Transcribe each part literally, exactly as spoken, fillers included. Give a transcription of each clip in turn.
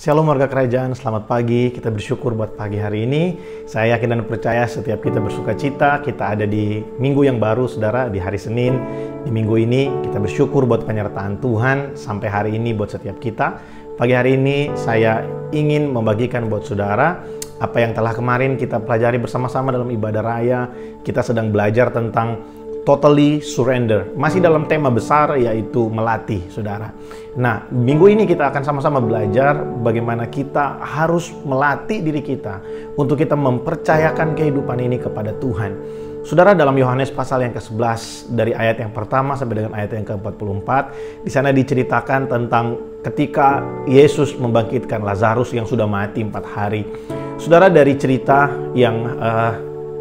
Shalom warga kerajaan, selamat pagi. Kita bersyukur buat pagi hari ini. Saya yakin dan percaya setiap kita bersuka cita, kita ada di minggu yang baru, saudara, di hari Senin. Di minggu ini kita bersyukur buat penyertaan Tuhan sampai hari ini buat setiap kita. Pagi hari ini saya ingin membagikan buat saudara apa yang telah kemarin kita pelajari bersama-sama dalam ibadah raya. Kita sedang belajar tentang totally surrender. Masih dalam tema besar yaitu melatih, saudara. Nah, minggu ini kita akan sama-sama belajar bagaimana kita harus melatih diri kita untuk kita mempercayakan kehidupan ini kepada Tuhan. Saudara, dalam Yohanes pasal yang ke sebelas dari ayat yang pertama sampai dengan ayat yang ke empat puluh empat, di sana diceritakan tentang ketika Yesus membangkitkan Lazarus yang sudah mati empat hari. Saudara, dari cerita yang uh,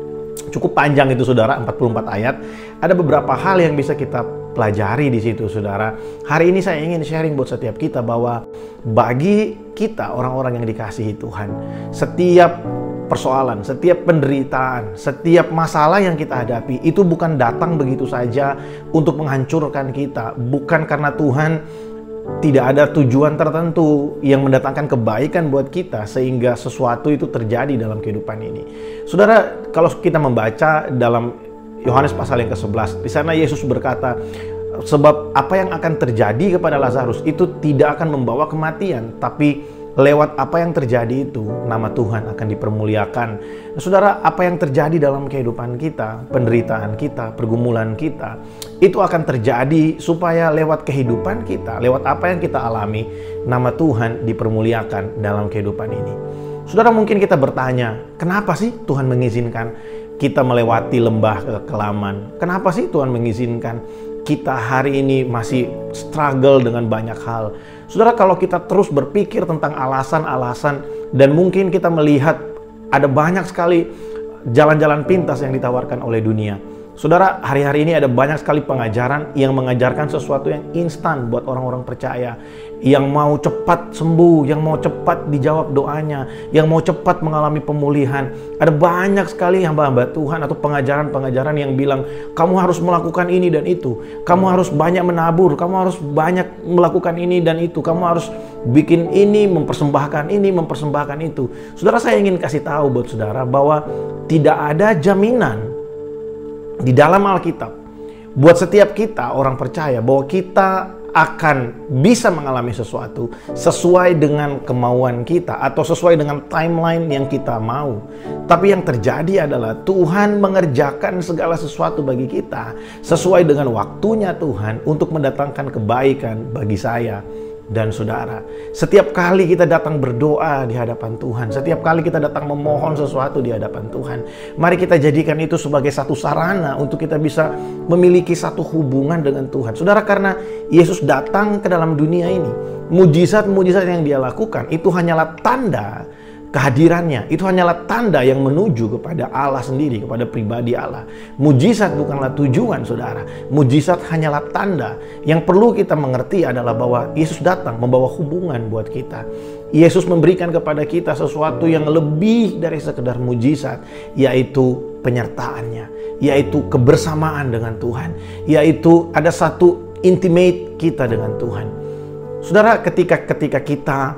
cukup panjang itu, saudara, empat puluh empat ayat, ada beberapa hal yang bisa kita pelajari di situ, saudara. Hari ini saya ingin sharing buat setiap kita bahwa bagi kita orang-orang yang dikasihi Tuhan, setiap persoalan, setiap penderitaan, setiap masalah yang kita hadapi itu bukan datang begitu saja untuk menghancurkan kita, bukan karena Tuhan tidak ada tujuan tertentu yang mendatangkan kebaikan buat kita sehingga sesuatu itu terjadi dalam kehidupan ini. Saudara, kalau kita membaca dalam Yohanes pasal yang ke sebelas, di sana Yesus berkata, sebab apa yang akan terjadi kepada Lazarus itu tidak akan membawa kematian, tapi lewat apa yang terjadi itu nama Tuhan akan dipermuliakan. Nah, saudara, apa yang terjadi dalam kehidupan kita, penderitaan kita, pergumulan kita, itu akan terjadi supaya lewat kehidupan kita, lewat apa yang kita alami, nama Tuhan dipermuliakan dalam kehidupan ini. Saudara, mungkin kita bertanya, kenapa sih Tuhan mengizinkan kita melewati lembah kekelaman? Kenapa sih Tuhan mengizinkan kita hari ini masih struggle dengan banyak hal? Saudara, kalau kita terus berpikir tentang alasan-alasan dan mungkin kita melihat ada banyak sekali jalan-jalan pintas yang ditawarkan oleh dunia. Saudara, hari-hari ini ada banyak sekali pengajaran yang mengajarkan sesuatu yang instan buat orang-orang percaya, yang mau cepat sembuh, yang mau cepat dijawab doanya, yang mau cepat mengalami pemulihan. Ada banyak sekali hamba-hamba Tuhan atau pengajaran-pengajaran yang bilang, kamu harus melakukan ini dan itu, kamu harus banyak menabur, kamu harus banyak melakukan ini dan itu, kamu harus bikin ini, mempersembahkan ini, mempersembahkan itu. Saudara, saya ingin kasih tahu buat saudara bahwa tidak ada jaminan di dalam Alkitab buat setiap kita orang percaya bahwa kita akan bisa mengalami sesuatu sesuai dengan kemauan kita atau sesuai dengan timeline yang kita mau. Tapi yang terjadi adalah Tuhan mengerjakan segala sesuatu bagi kita sesuai dengan waktunya Tuhan untuk mendatangkan kebaikan bagi saya dan saudara. Setiap kali kita datang berdoa di hadapan Tuhan, setiap kali kita datang memohon sesuatu di hadapan Tuhan, mari kita jadikan itu sebagai satu sarana untuk kita bisa memiliki satu hubungan dengan Tuhan. Saudara, karena Yesus datang ke dalam dunia ini, mujizat-mujizat yang dia lakukan itu hanyalah tanda kehadirannya, itu hanyalah tanda yang menuju kepada Allah sendiri, kepada pribadi Allah. Mujizat bukanlah tujuan, saudara. Mujizat hanyalah tanda. Yang perlu kita mengerti adalah bahwa Yesus datang membawa hubungan buat kita. Yesus memberikan kepada kita sesuatu yang lebih dari sekedar mujizat, yaitu penyertaannya, yaitu kebersamaan dengan Tuhan, yaitu ada satu intimate kita dengan Tuhan. Saudara, ketika ketika kita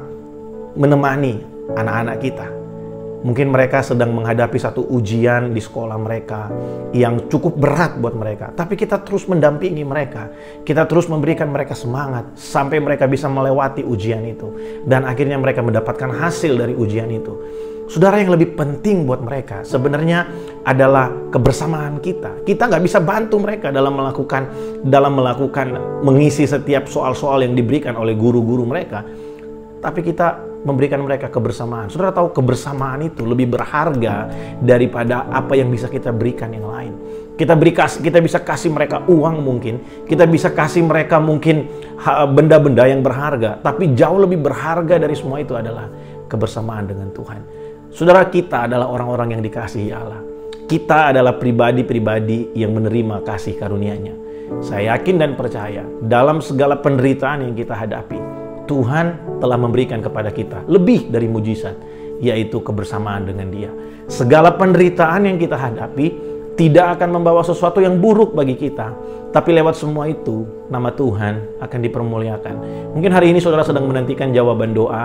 menemani anak-anak kita, mungkin mereka sedang menghadapi satu ujian di sekolah mereka yang cukup berat buat mereka, tapi kita terus mendampingi mereka, kita terus memberikan mereka semangat sampai mereka bisa melewati ujian itu dan akhirnya mereka mendapatkan hasil dari ujian itu. Saudara, yang lebih penting buat mereka sebenarnya adalah kebersamaan kita. Kita nggak bisa bantu mereka dalam melakukan dalam melakukan mengisi setiap soal-soal yang diberikan oleh guru-guru mereka, tapi kita memberikan mereka kebersamaan. Saudara tahu, kebersamaan itu lebih berharga daripada apa yang bisa kita berikan yang lain. Kita beri kita bisa kasih mereka uang mungkin, kita bisa kasih mereka mungkin benda-benda yang berharga, tapi jauh lebih berharga dari semua itu adalah kebersamaan dengan Tuhan. Saudara, kita adalah orang-orang yang dikasihi Allah. Kita adalah pribadi-pribadi yang menerima kasih karunia-Nya. Saya yakin dan percaya dalam segala penderitaan yang kita hadapi, Tuhan telah memberikan kepada kita lebih dari mujizat, yaitu kebersamaan dengan Dia. Segala penderitaan yang kita hadapi tidak akan membawa sesuatu yang buruk bagi kita, tapi lewat semua itu nama Tuhan akan dipermuliakan. Mungkin hari ini saudara sedang menantikan jawaban doa,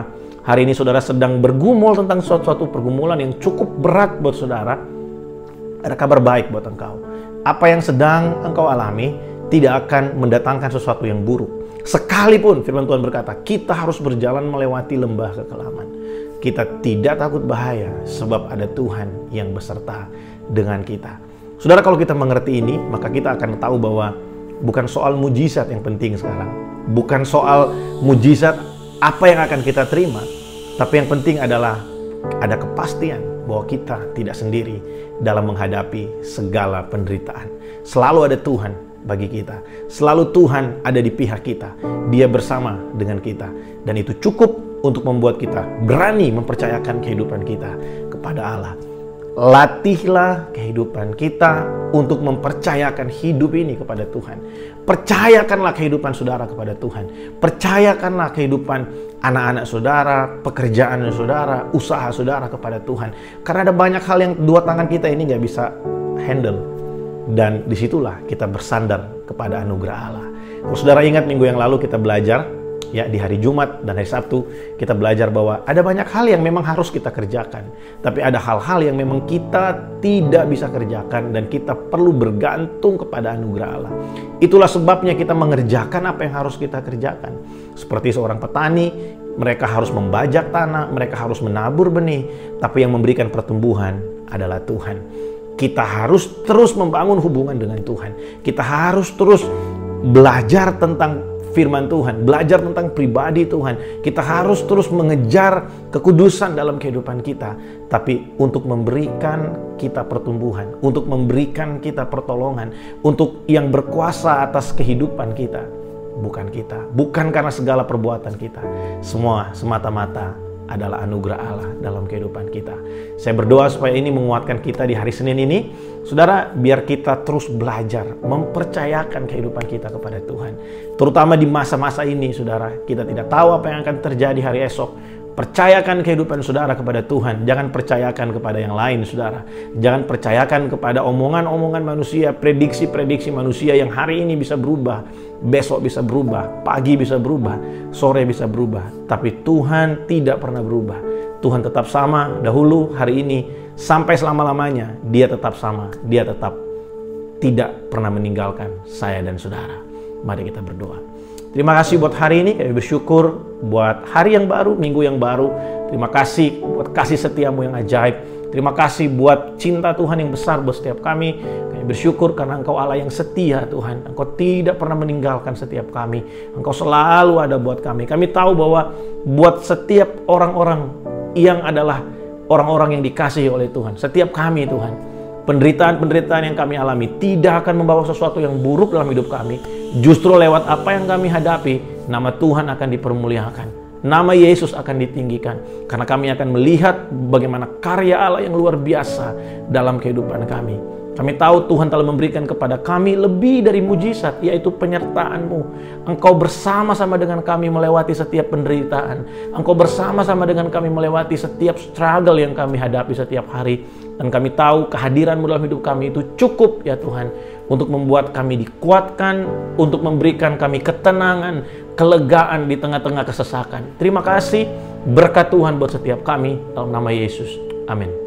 hari ini saudara sedang bergumul tentang suatu-suatu pergumulan yang cukup berat buat saudara, ada kabar baik buat engkau. Apa yang sedang engkau alami tidak akan mendatangkan sesuatu yang buruk. Sekalipun firman Tuhan berkata, kita harus berjalan melewati lembah kekelaman, kita tidak takut bahaya sebab ada Tuhan yang beserta dengan kita. Saudara, kalau kita mengerti ini, maka kita akan tahu bahwa bukan soal mujizat yang penting sekarang. Bukan soal mujizat apa yang akan kita terima. Tapi yang penting adalah ada kepastian bahwa kita tidak sendiri dalam menghadapi segala penderitaan. Selalu ada Tuhan bagi kita. Selalu Tuhan ada di pihak kita. Dia bersama dengan kita. Dan itu cukup untuk membuat kita berani mempercayakan kehidupan kita kepada Allah. Latihlah kehidupan kita untuk mempercayakan hidup ini kepada Tuhan. Percayakanlah kehidupan saudara kepada Tuhan. Percayakanlah kehidupan anak-anak saudara, pekerjaan saudara, usaha saudara kepada Tuhan. Karena ada banyak hal yang dua tangan kita ini nggak bisa handle. Dan disitulah kita bersandar kepada anugerah Allah. Kalau saudara ingat minggu yang lalu kita belajar, ya, di hari Jumat dan hari Sabtu kita belajar bahwa ada banyak hal yang memang harus kita kerjakan, tapi ada hal-hal yang memang kita tidak bisa kerjakan dan kita perlu bergantung kepada anugerah Allah. Itulah sebabnya kita mengerjakan apa yang harus kita kerjakan. Seperti seorang petani, mereka harus membajak tanah, mereka harus menabur benih, tapi yang memberikan pertumbuhan adalah Tuhan. Kita harus terus membangun hubungan dengan Tuhan. Kita harus terus belajar tentang firman Tuhan, belajar tentang pribadi Tuhan. Kita harus terus mengejar kekudusan dalam kehidupan kita. Tapi untuk memberikan kita pertumbuhan, untuk memberikan kita pertolongan, untuk yang berkuasa atas kehidupan kita, bukan kita. Bukan karena segala perbuatan kita. Semua semata-mata adalah anugerah Allah dalam kehidupan kita. Saya berdoa supaya ini menguatkan kita di hari Senin ini. Saudara, biar kita terus belajar mempercayakan kehidupan kita kepada Tuhan. Terutama di masa-masa ini, saudara, kita tidak tahu apa yang akan terjadi hari esok. Percayakan kehidupan saudara kepada Tuhan. Jangan percayakan kepada yang lain, saudara. Jangan percayakan kepada omongan-omongan manusia, prediksi-prediksi manusia yang hari ini bisa berubah, besok bisa berubah, pagi bisa berubah, sore bisa berubah. Tapi Tuhan tidak pernah berubah. Tuhan tetap sama dahulu, hari ini, sampai selama-lamanya. Dia tetap sama. Dia tetap tidak pernah meninggalkan saya dan saudara. Mari kita berdoa. Terima kasih buat hari ini, kami bersyukur buat hari yang baru, minggu yang baru. Terima kasih buat kasih setiamu yang ajaib. Terima kasih buat cinta Tuhan yang besar buat setiap kami. Kami bersyukur karena Engkau Allah yang setia, Tuhan. Engkau tidak pernah meninggalkan setiap kami. Engkau selalu ada buat kami. Kami tahu bahwa buat setiap orang-orang yang adalah orang-orang yang dikasihi oleh Tuhan, setiap kami, Tuhan, penderitaan-penderitaan yang kami alami tidak akan membawa sesuatu yang buruk dalam hidup kami. Justru lewat apa yang kami hadapi, nama Tuhan akan dipermuliakan. Nama Yesus akan ditinggikan. Karena kami akan melihat bagaimana karya Allah yang luar biasa dalam kehidupan kami. Kami tahu Tuhan telah memberikan kepada kami lebih dari mujizat, yaitu penyertaan-Mu. Engkau bersama-sama dengan kami melewati setiap penderitaan. Engkau bersama-sama dengan kami melewati setiap struggle yang kami hadapi setiap hari. Dan kami tahu kehadiran-Mu dalam hidup kami itu cukup, ya Tuhan, untuk membuat kami dikuatkan, untuk memberikan kami ketenangan, kelegaan di tengah-tengah kesesakan. Terima kasih, berkat Tuhan buat setiap kami, dalam nama Yesus. Amin.